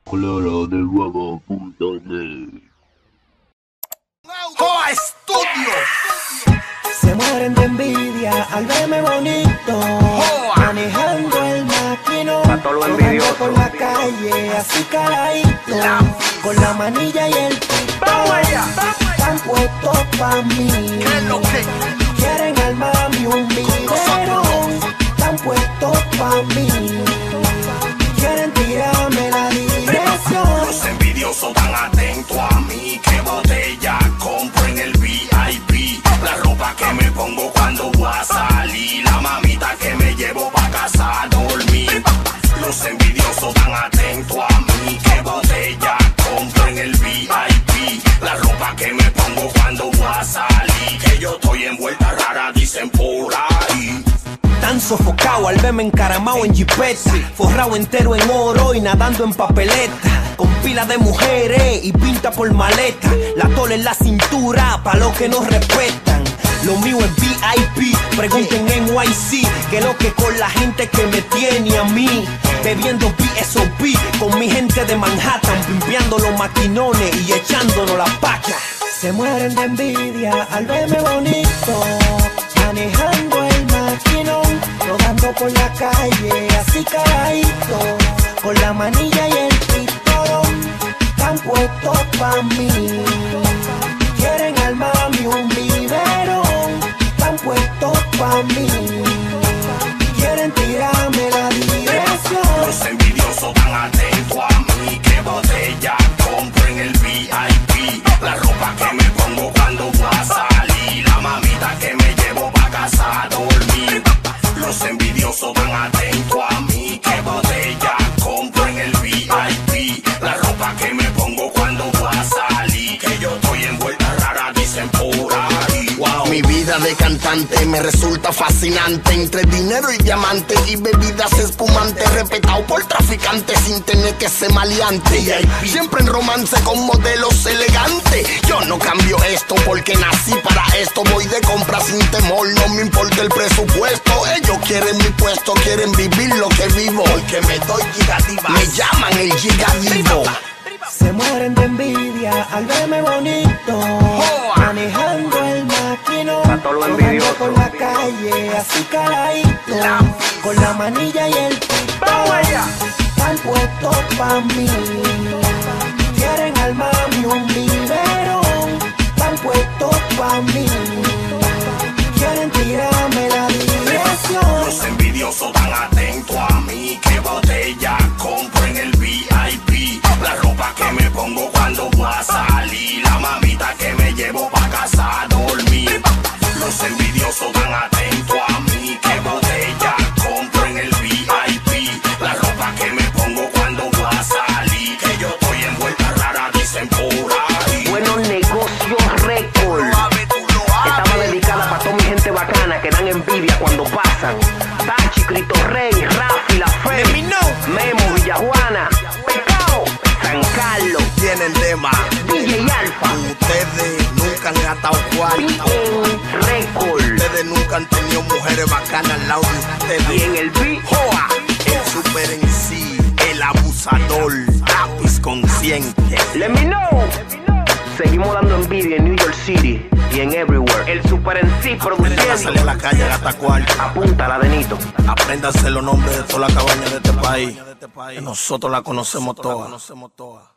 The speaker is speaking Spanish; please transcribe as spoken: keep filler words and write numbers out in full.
Clara de huevo punto net. ¡Joa Estudio! Se mueren de envidia al verme bonito, ¡Joa! manejando el maquinón, Pa' todo lo envidioso. por la calle, así caladito, con la manilla y el pistón. ¡Vamos allá! Están puestos pa' mí, ¿Qué es lo que? quieren al mami un biberón. Están puestos pa' mí, quieren tirarme la dirección. Los envidiosos tan atentos a mí. Que botella compro en el V I P. La ropa que me pongo cuando voy a salir. La mamita que me llevo pa' casa a dormir. Los envidiosos tan atentos a mí. Que botella compro en el V I P. La ropa que me pongo cuando voy a salir. Que yo estoy envuelta rara, dicen por ahí. Tan sofocado al verme encaramado en jipeta, forrado entero en oro y nadando en papeleta, con pila de mujeres y pinta por maleta, la tola en la cintura pa' los que nos respetan. Lo mío es V I P, pregunten en Y C, que lo que con la gente que me tiene a mí, bebiendo V S O P con mi gente de Manhattan, pimpeando los maquinones y echándonos las pacas. Se mueren de envidia al verme bonito, manejando el maquinón, rodando por la calle, así caladito, con la manilla y el pistolón. Están puestos pa' mí, quieren al mami un biberón. Están puestos pa' mí, quieren tirarme la dirección. Los envidiosos tan atentos a mí. Que botella compro en el V I P. La ropa que me pongo cuando voy a salir. La mamita que me llevo pa' casa a dormir. Los envidiosos tan atentos a mí. Que botella compro en el V I P. La ropa que me pongo cuando voy a salir. Que yo estoy envuelta rara, dicen por ahí. Wow. Mi vida de cantante me resulta fascinante, entre dinero y diamante y bebidas espumantes, respetado por traficantes sin tener que ser maleante. Siempre en romance con modelos elegantes. Yo no cambio esto porque nací para esto. Voy de compra sin temor, no me importa el presupuesto. Ellos quieren mi puesto, quieren vivir lo que vivo, porque me doy gigadivas. Me llaman el gigadivo. Se mueren de envidia al verme bonito, manejando el maquinón, todo lo rodando envidioso. por la calle, así caladito, con la manilla y el pistón. Están puestos pa' mí, quieren al mami un biberón. Están puestos pa' mí, quieren tirarme la dirección. Los envidiosos tan atentos a mí. Que botella compro en el V I P. La ropa que me pongo cuando voy a salir. La mamita que me llevo pa' casa a dormir. Los envidiosos tan atentos a mí. Que botella compro en el V I P. La ropa que me pongo cuando voy a salir. Que yo estoy envuelta rara, dicen por ahí. Buenos negocios récord. Estaba dedicada para toda mi gente bacana que dan envidia cuando pasan. Tachi, Cristo Rey, Rafi, La Fe, Memo, Villajuana, Pecao, San Carlos, Tienen lema, D J Alfa, ustedes nunca han gastado cuarto. Bien Récord. Ustedes nunca han tenido mujeres bacanas al lado de ustedes. Y en el beat, Joa, el super en sí, el abusador, Lapiz Conciente. let me know. Seguimos dando envidia en New York City y en everywhere. El Super en sí Aprendan a salir a produciendo. la calle a gastar cuarto. Apunta la Denito. Apréndanse los nombres de todas las cabañas de este país. Que nosotros la conocemos todas.